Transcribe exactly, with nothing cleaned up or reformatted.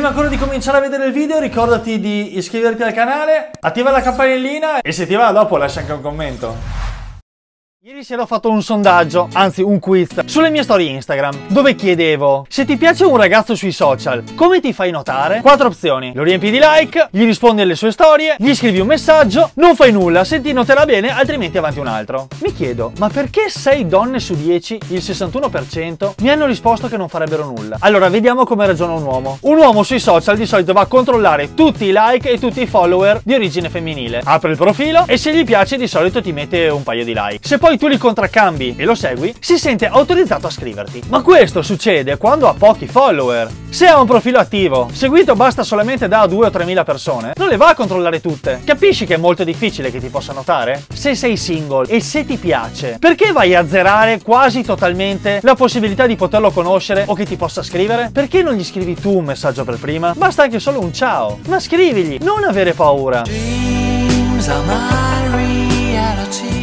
Prima ancora di cominciare a vedere il video, ricordati di iscriverti al canale, attiva la campanellina e se ti va dopo lascia anche un commento. Ieri sera ho fatto un sondaggio, anzi un quiz, sulle mie storie Instagram, dove chiedevo: se ti piace un ragazzo sui social, come ti fai notare? Quattro opzioni: lo riempi di like, gli rispondi alle sue storie, gli scrivi un messaggio, non fai nulla, se ti noterà bene, altrimenti avanti un altro. Mi chiedo, ma perché sei donne su dieci, il sessantuno per cento, mi hanno risposto che non farebbero nulla? Allora, vediamo come ragiona un uomo. Un uomo sui social di solito va a controllare tutti i like e tutti i follower di origine femminile. Apre il profilo e se gli piace di solito ti mette un paio di like. Se poi tu li contraccambi e lo segui, si sente autorizzato a scriverti. Ma questo succede quando ha pochi follower. Se ha un profilo attivo, seguito basta solamente da due o tremila persone, non le va a controllare tutte. Capisci che è molto difficile che ti possa notare? Se sei single e se ti piace, perché vai a zerare quasi totalmente la possibilità di poterlo conoscere o che ti possa scrivere? Perché non gli scrivi tu un messaggio per prima? Basta anche solo un ciao. Ma scrivigli, non avere paura. Dreams are my reality.